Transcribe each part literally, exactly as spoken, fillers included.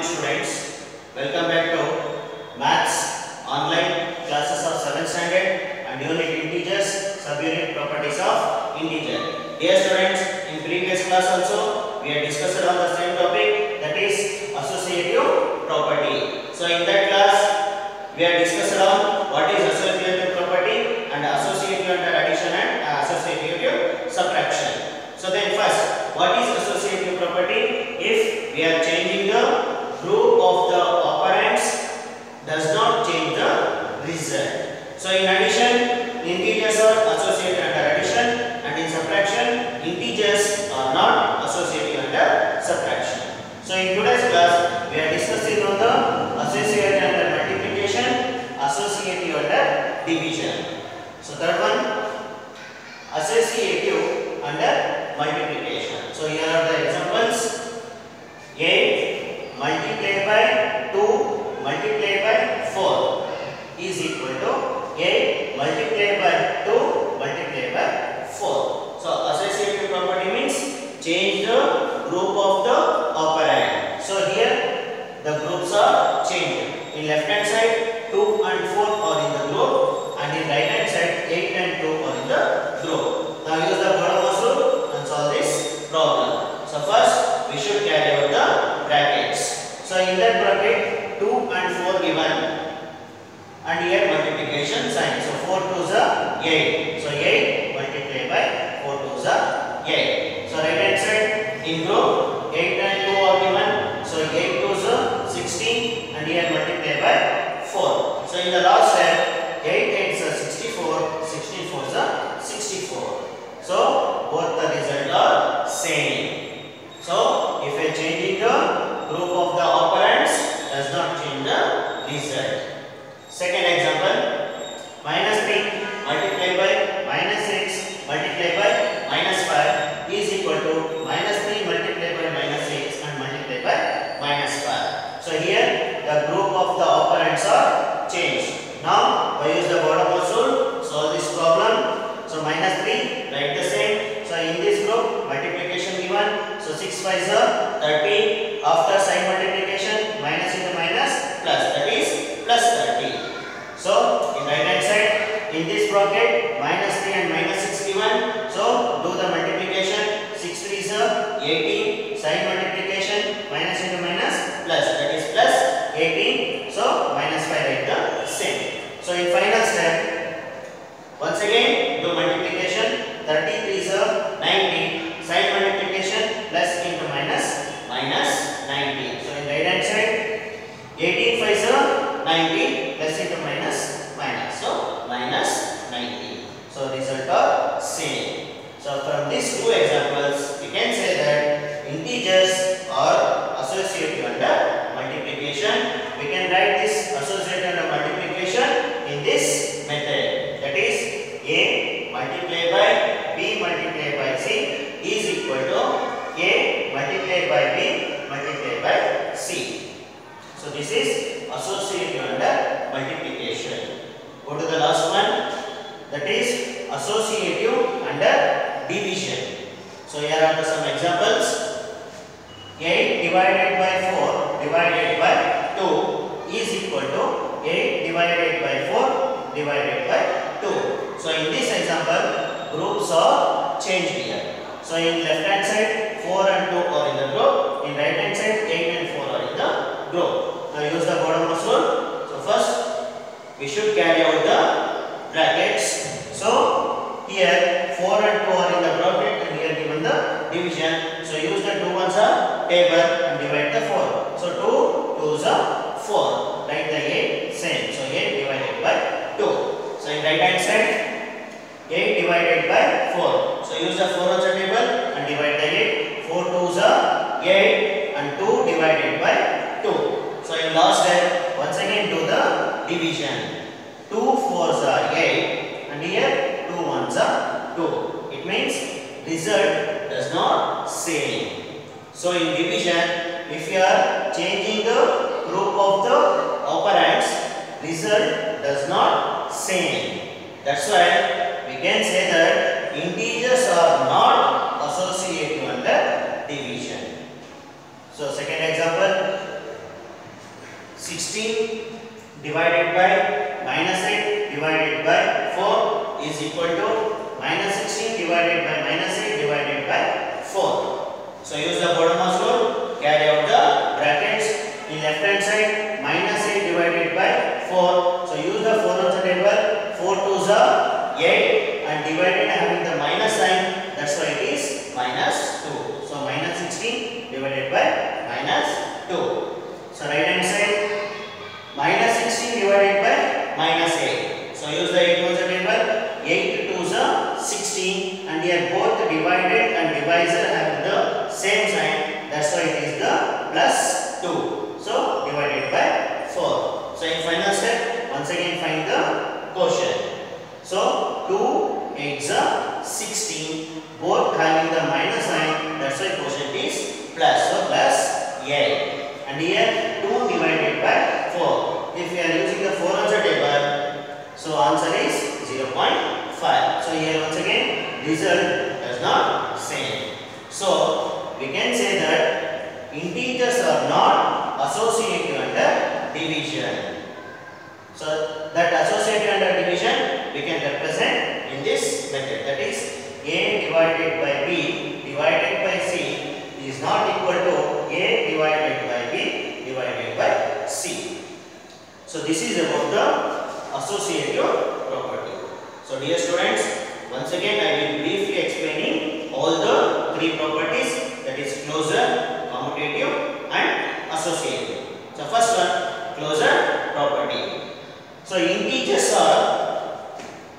morning students, welcome back to Maths online classes of seventh standard and unit integers, subunit properties of integer. Dear students, in previous class also we had discussed on the same topic, that is associative property. So in that class we had discussed on what is associative property and associative under addition and uh, associative subtraction. So then first, what is associative property? If we are changing the group of the operands, does not change the result. So in addition, integers are associated under addition, and in subtraction, integers are not associated under subtraction. So in today's class, we are discussing on the associated under multiplication, associative under division. So third one, associative under multiplication. So here are the examples. eight multiplied by two multiplied by four is equal to eight multiplied by two multiplied by four. So associative property means change the group of the operand. So here the groups are changed. In left hand side two and four are in the group, and in right hand side eight and two are in the group. Now use the Godamos rule and solve this problem. So first we should carry out the brackets. So in that bracket two and four given, and here multiplication sign. So four twos are eight. So eight multiplied by four twos are eight. So right hand side in group eight and two are given. So eight twos are sixteen, and here multiplied by four. So in the last step eight eights are sixty-four, sixteen fours are sixty-four. So both the result are same. So if I changing the group of the operands, does not change the result. Second example, minus three multiplied by minus six multiplied by minus five is equal to minus three multiplied by minus six and multiplied by minus five. So here the group of the operands are changed. Now I use the Godamos rule, solve this problem. So minus three, write the same. So in this group multiplication given. So six fives are thirty. After sign multiplication, minus into minus plus, that is plus thirty. So in right hand side in this bracket minus three and minus six given. So do the multiplication. six threes are eighteen. Sign multiplication, minus into minus plus, that is plus eighteen. So minus five, write the same. So in final step, once again do multiplication. thirty threes are ninety. Sign multiplication, plus into minus, minus ninety. So in right hand side eighteen fives are ninety, plus into minus, minus. So minus ninety. So result are same. So from these two examples we can say that integers are associated under multiplication. We can write this associated under multiplication in this method, that is a multiplied by b multiplied by c is equal to a multiplied by b multiplied by c. So this is associative under multiplication. Go to the last one, that is associative under division. So here are the some examples. eight divided by four divided by two is equal to eight divided by four divided by two. So in this example groups are changed here. So in left hand side four and two are in the group, in right hand side eight and four are in the group. Now use the Godamos rule. So first we should carry out the brackets. So here four and two are in the bracket, and here given the division. So use the two ones are table and divide the four. So two twos are four. Write the eight same. So eight divided by two. So in right hand side eight divided by four. So use the four on the table and divide the eight. four twos are eight and two divided by two. So in last step once again do the division. two fours are eight, and here two ones are two. It means result does not same. So in division, if you are changing the group of the operands, result does not same. That's why we can say that integers are not associative under division. So second example, sixteen divided by minus eight divided by four is equal to minus sixteen divided by minus eight divided by four. So use the Bode-Morse rule, carry out the brackets in left hand side, minus eight divided by four. So use the four on the table, four twos are eight and divided having the minus sign, that's why it is minus two. So minus sixteen divided by minus two. So right hand side, minus sixteen divided by minus eight. So use the eight on the table, eight twos are sixteen and they are both divided and divisor having the same sign, that's why it is the plus two. So divided by four. So in final step, once again find the quotient. So two eights are sixteen, both having the minus sign, that's why quotient is plus. So plus eight. And here two divided by four. If we are using the four on the table, so answer is zero point five. So here once again result does not same. So we can say that integers are not associative under division. So that associative under division we can represent in this method, that is a divided by b divided by c is not equal to a divided by b divided by c. So this is about the associative property. So dear students, once again I will briefly explaining all the three properties, that is closure, commutative and associative. So first one, closure property. So integers are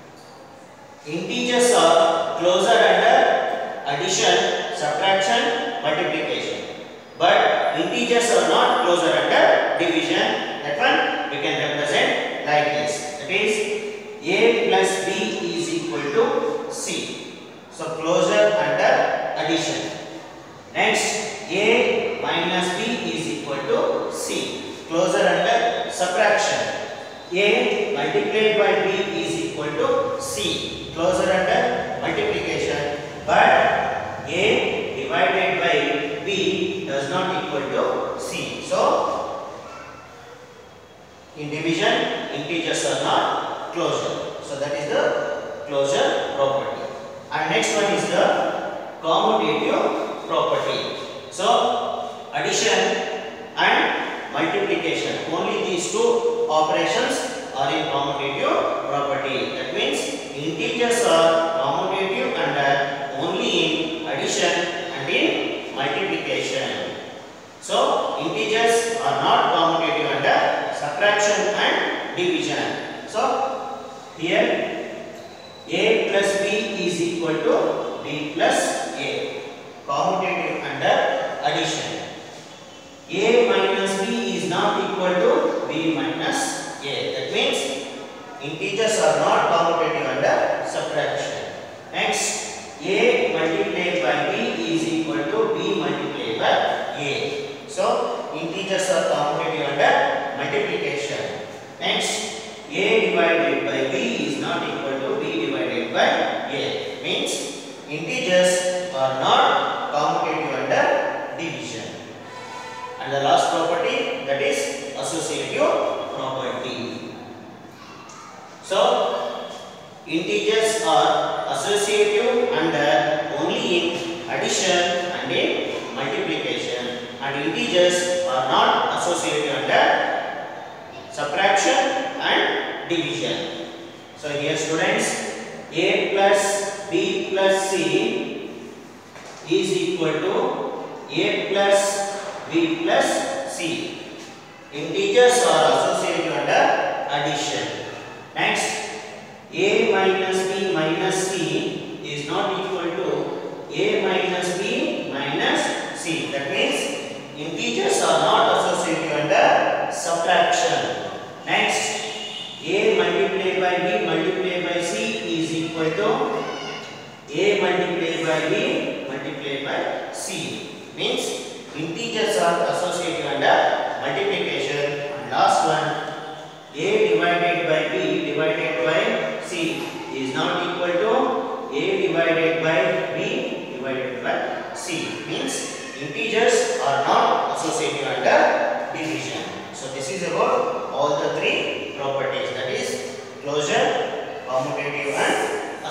integers are closure under addition, subtraction, multiplication. But integers are not closure under division. That one we can represent like this. That is a plus b is equal to c. So closure under addition. Next, a minus b is equal to c. Closure under subtraction. A multiplied by b is equal to c. Closure under multiplication. But a divided by b does not equal to c. So in division, integers are not closure. So that is the closure property. And next one is the commutative property. So addition and multiplication, only these two operations are in commutative property. That means integers are commutative under only in addition and in multiplication. So integers are not commutative under subtraction and division. So here a plus b is equal to b plus a, commutative under addition. A minus b is not equal to b minus a. That means integers are not commutative under subtraction. Next, a multiplied by b is equal to b multiplied by a. So integers are commutative under multiplication. Next, a divided by b is not equal to b divided by a. Means integers are not commutative under division. And the last property, that is associative property. So integers are associative under only in addition and in multiplication. And integers are not associated under subtraction and division. So here students, a plus b plus c is equal to a plus b plus c. Integers are associated under addition. Next, a minus b minus c is not equal to a minus b minus c. That means integers are not associated under subtraction. Next, a multiplied by b multiplied by c is equal to a multiplied by b multiplied by c. Means integers are associated under multiplication. And last one, a divided by b divided by c is not equal to a divided by b divided by c. Means integers are not associated under division. So this is about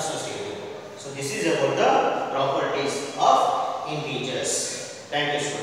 associative. So this is about the properties of integers. Thank you, students.